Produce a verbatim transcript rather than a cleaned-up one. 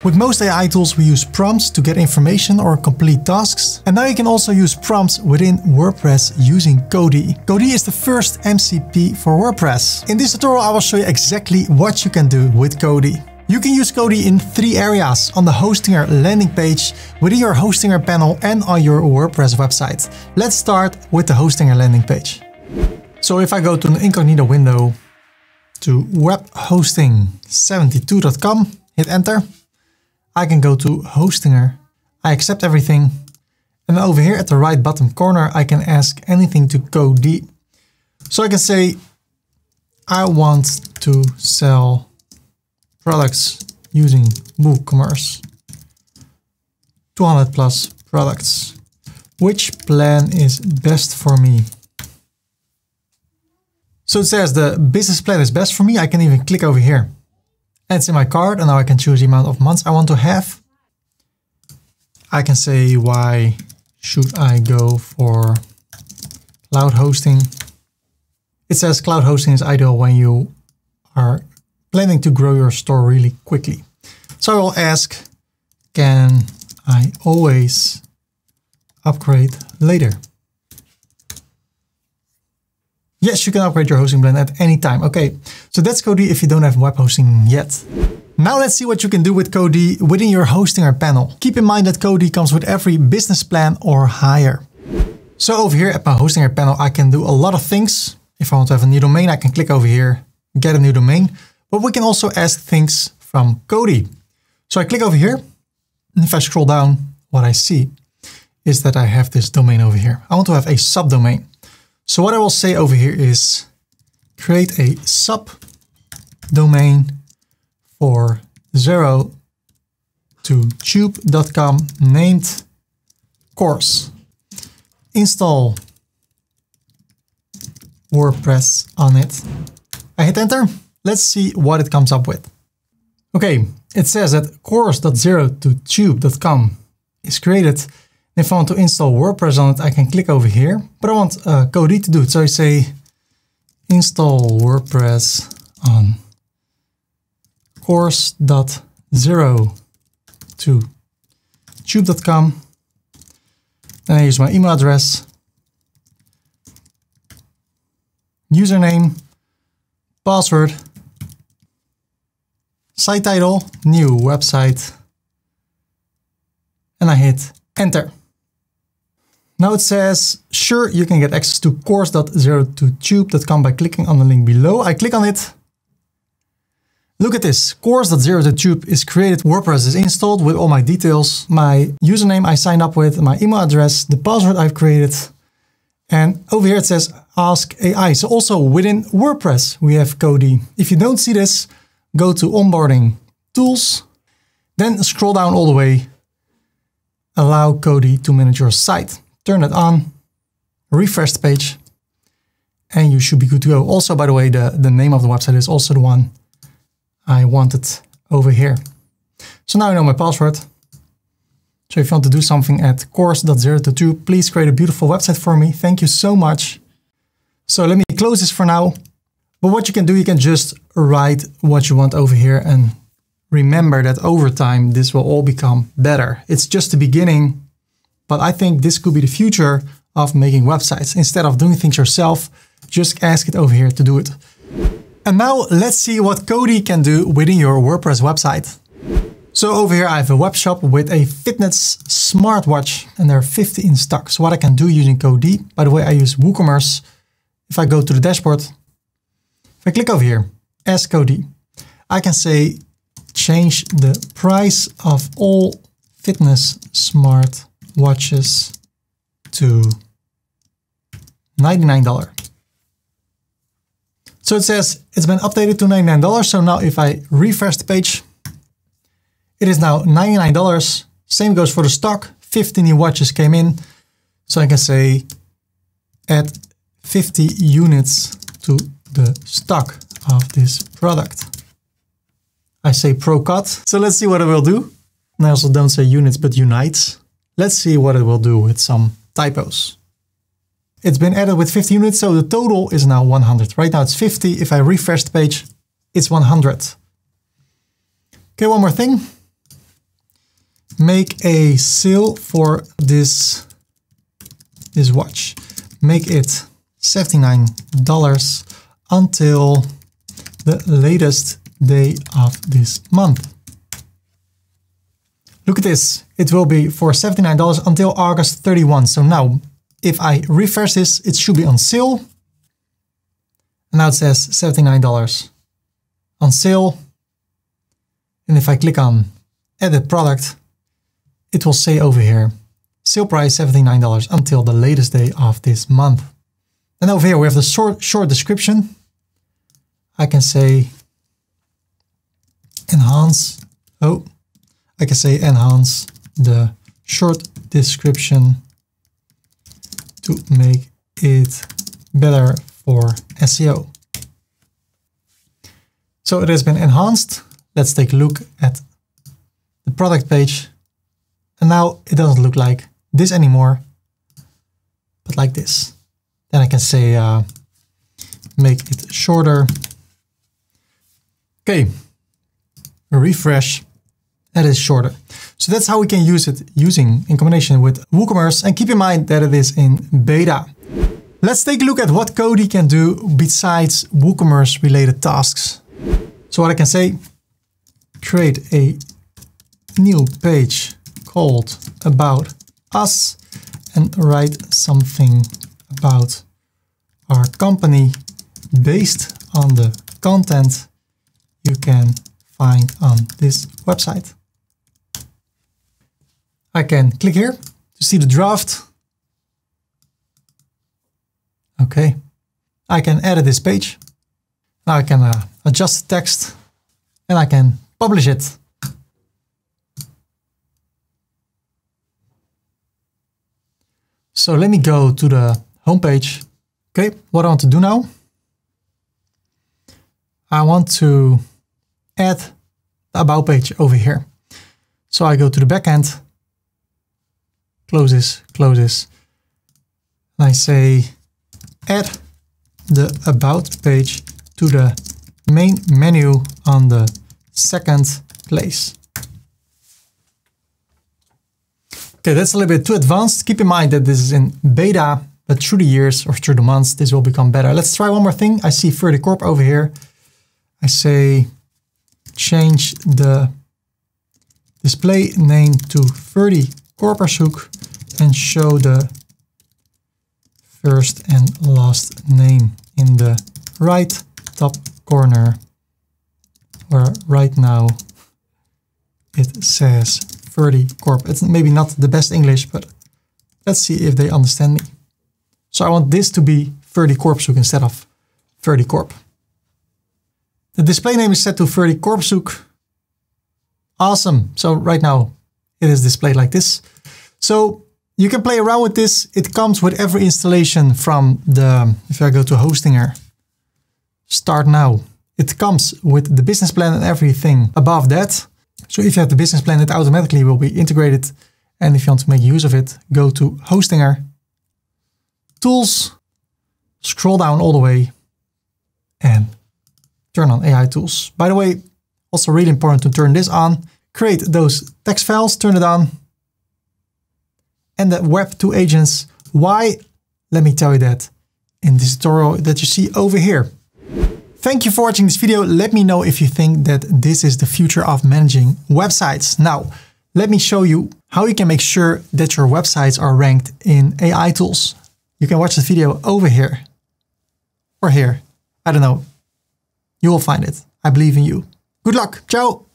With most A I tools, we use prompts to get information or complete tasks. And now you can also use prompts within WordPress using Kodee. Kodee is the first M C P for WordPress. In this tutorial, I will show you exactly what you can do with Kodee. You can use Kodee in three areas: on the Hostinger landing page, within your Hostinger panel, and on your WordPress website. Let's start with the Hostinger landing page. So if I go to an incognito window to web hosting seventy-two dot com, hit enter. I can go to Hostinger, I accept everything, and over here at the right bottom corner I can ask anything to Kodee. So I can say I want to sell products using WooCommerce, two hundred plus products. Which plan is best for me? So it says the business plan is best for me. I can even click over here. And it's in my cart, and now I can choose the amount of months I want to have. I can say, why should I go for cloud hosting? It says cloud hosting is ideal when you are planning to grow your store really quickly. So I will ask, can I always upgrade later? Yes, you can upgrade your hosting plan at any time. Okay, so that's Kodee if you don't have web hosting yet. Now let's see what you can do with Kodee within your Hostinger panel. Keep in mind that Kodee comes with every business plan or higher. So over here at my Hostinger panel, I can do a lot of things. If I want to have a new domain, I can click over here, get a new domain. But we can also ask things from Kodee. So I click over here, and if I scroll down, what I see is that I have this domain over here. I want to have a subdomain. So what I will say over here is create a subdomain for zero to tube dot com named course. Install WordPress on it. I hit enter. Let's see what it comes up with. Okay, it says that course dot zero to tube dot com is created. If I want to install WordPress on it, I can click over here, but I want uh, Kodee to do it. So I say install WordPress on course dot zero to tube dot com. Then I use my email address, username, password, site title, new website, and I hit enter. Now it says, sure, you can get access to course dot zero to tube dot com by clicking on the link below. I click on it. Look at this, course dot zero to tube is created. WordPress is installed with all my details, my username I signed up with, my email address, the password I've created. And over here it says ask A I. So also within WordPress, we have Kodee. If you don't see this, go to onboarding tools, then scroll down all the way. Allow Kodee to manage your site. Turn it on, refresh the page, and you should be good to go. Also, by the way, the, the name of the website is also the one I wanted over here. So now I know my password. So if you want to do something at course dot zero to tube, please create a beautiful website for me. Thank you so much. So let me close this for now. But what you can do, you can just write what you want over here, and remember that over time, this will all become better. It's just the beginning, but I think this could be the future of making websites. Instead of doing things yourself, just ask it over here to do it. And now let's see what Kodee can do within your WordPress website. So over here, I have a web shop with a fitness smartwatch, and there are fifty in stock. So what I can do using Kodee, by the way, I use WooCommerce. If I go to the dashboard, if I click over here, ask Kodee, I can say, change the price of all fitness smart watches to ninety-nine dollars. So it says it's been updated to ninety-nine dollars. So now if I refresh the page, it is now ninety-nine dollars. Same goes for the stock. fifty new watches came in. So I can say add fifty units to the stock of this product. I say pro cut. So let's see what it will do. And I also don't say units, but unites. Let's see what it will do with some typos. It's been added with fifty units, so the total is now one hundred. Right now it's fifty. If I refresh the page, it's one hundred. Okay, one more thing. make a sale for this, this watch. Make it seventy-nine dollars until the latest day of this month. Look at this. It will be for seventy-nine dollars until August thirty-first. So now if I refresh this, it should be on sale. And now it says seventy-nine dollars on sale. And if I click on edit product, it will say over here, sale price seventy-nine dollars until the latest day of this month. And over here we have the short, short description. I can say enhance. Oh, I can say enhance the short description to make it better for S E O. So it has been enhanced. Let's take a look at the product page. And now it doesn't look like this anymore, but like this. Then I can say, uh, make it shorter. Okay, refresh, that is shorter. So that's how we can use it using in combination with WooCommerce, and keep in mind that it is in beta. Let's take a look at what Kodee can do besides WooCommerce related tasks. So what I can say, create a new page called About Us and write something about our company based on the content you can find on this website. I can click here to see the draft. Okay, I can edit this page. Now I can uh, adjust the text and I can publish it. So let me go to the homepage. Okay, what I want to do now, I want to add the about page over here. So I go to the backend, close this, close this, and I say add the about page to the main menu on the second place. Okay, that's a little bit too advanced. Keep in mind that this is in beta, but through the years or through the months, this will become better. Let's try one more thing. I see Ferdy Corp over here. I say change the display name to Ferdy Korpershoek and show the first and last name in the right top corner, where right now it says Ferdy Corp. It's maybe not the best English, but let's see if they understand me. So I want this to be Ferdy Korpershoek instead of Ferdy Corp. The display name is set to Ferdy Korpershoek. Awesome. So right now it is displayed like this. So you can play around with this. It comes with every installation from the, if I go to Hostinger, start now. It comes with the business plan and everything above that. So if you have the business plan, it automatically will be integrated. And if you want to make use of it, go to Hostinger, Tools, scroll down all the way and turn on A I tools. By the way, also really important to turn this on. Create those text files, turn it on. And the web to agents. Why? Let me tell you that in this tutorial that you see over here. Thank you for watching this video. Let me know if you think that this is the future of managing websites. Now, let me show you how you can make sure that your websites are ranked in A I tools. You can watch the video over here or here. I don't know. You will find it. I believe in you. Good luck. Ciao.